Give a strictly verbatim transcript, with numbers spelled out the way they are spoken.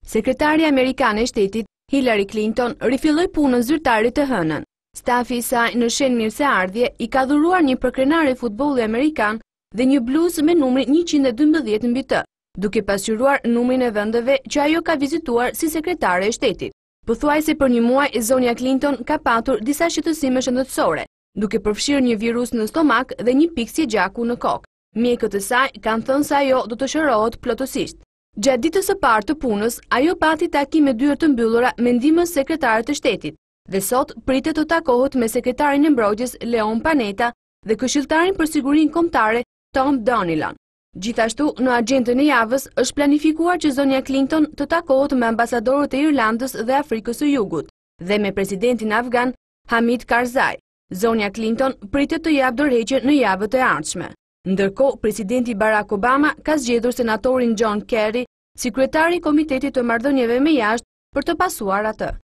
Sekretari Amerikan e Shtetit, Hillary Clinton, rifilloi punën zyrtare të hënën. Stafi i saj në shenjë mirëseardhje i ka dhuruar një përkrenare futbolli amerikan dhe një bluzë me numrin njëqind e dymbëdhjetë mbi të, duke pasqyruar numrin e vendeve që ajo ka vizituar si sekretare e shtetit. Pothuajse për një muaj, zonja Clinton ka patur disa shqetësime shëndetësore, duke përfshirë një virus në stomak dhe një piksje gjaku në kokë. Mjekët e saj kanë thënë se ajo do të shërohet plotësisht. Gjatë ditës së parë të punës, ajo pati takime dyert të mbyllura me ndihmën e sekretarit të shtetit, dhe sot pritet të takohet me sekretarin e mbrojtjes Leon Panetta dhe këshilltarin për sigurinë kombëtare Tom Donilon. Gjithashtu, në agjendën e javës është planifikuar që zonja Clinton të takohet me ambasadorët e Irlandës dhe Afrikës së Jugut dhe me presidentin afgan Hamid Karzai. Zonja Clinton pritet të japë dorëheqje në javët e ardhshme. Ndërkohë, presidenti Barack Obama ka zgjedhur senatorin John Kerry si kryetari i Komitetit të Marrëdhënieve me Jashtë për të pasuar atë.